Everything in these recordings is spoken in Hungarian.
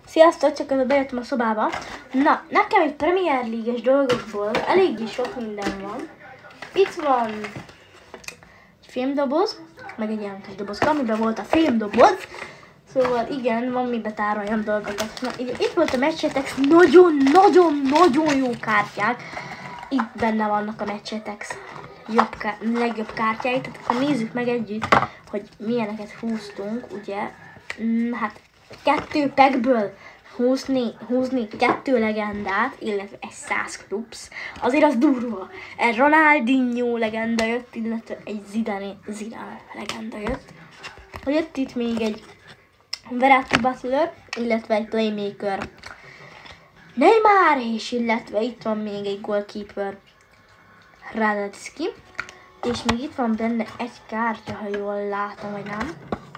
Sziasztok, csak közben bejöttem a szobába. Na, nekem egy Premier League-es dolgokból eléggé sok minden van. Itt van egy fémdoboz, meg egy ilyen kis doboz, amiben volt a fémdoboz. Szóval igen, van mibe tároljam dolgokat. Na, itt volt a Match-Attax, nagyon jó kártyák. Itt benne vannak a Match-Attax legjobb kártyái. Tehát akkor nézzük meg együtt, hogy milyeneket húztunk, ugye. Hát 2 packből húzni 2 legendát, illetve egy 100 klubs. Azért az durva. Egy Ronaldinho legenda jött, illetve egy Zidane legenda jött. Jött itt még egy Verratti Butler, illetve egy Playmaker Neymar, és illetve itt van még egy Goalkeeper Része. És még itt van benne egy kártya, ha jól látom, vagy nem.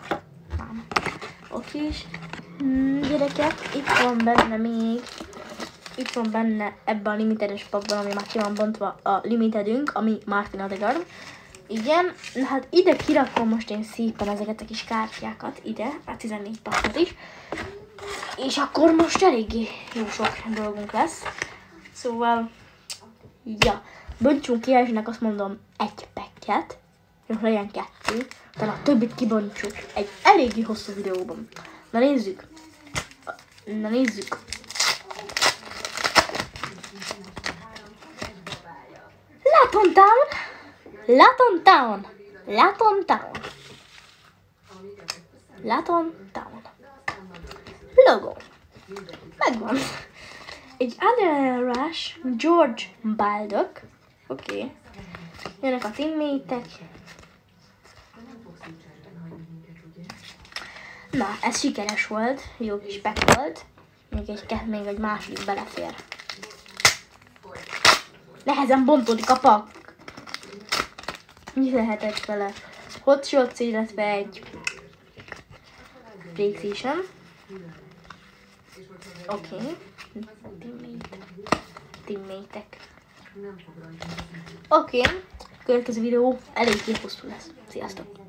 Oké, és gyerekek, itt van benne ebben a limitedes pakban, ami már ki van bontva a limitedünk, ami Martin Odegaard. Igen, hát ide kirakom most én szépen ezeket a kis kártyákat, ide, a 14 pakkot is. És akkor most eléggé jó sok dolgunk lesz. Szóval, ja, bontsunk ki elsőnek, azt mondom, egy packet, és legyen 2, utána a többit kibontsuk egy eléggé hosszú videóban. Na nézzük. Laton Town. Logo. Megvan. Egy Adrenaline Rush, George Baldock. Oké. Jönnek a teammate-ek. Na, ez sikeres volt, jó kis pack volt. Még egy második belefér. Nehezen bontódik a pak. Mi lehetett vele? Hot shots, illetve egy PlayStation. Oké. Teammate-ek. Oké. Következő videó eléggé hosszú lesz. Sziasztok!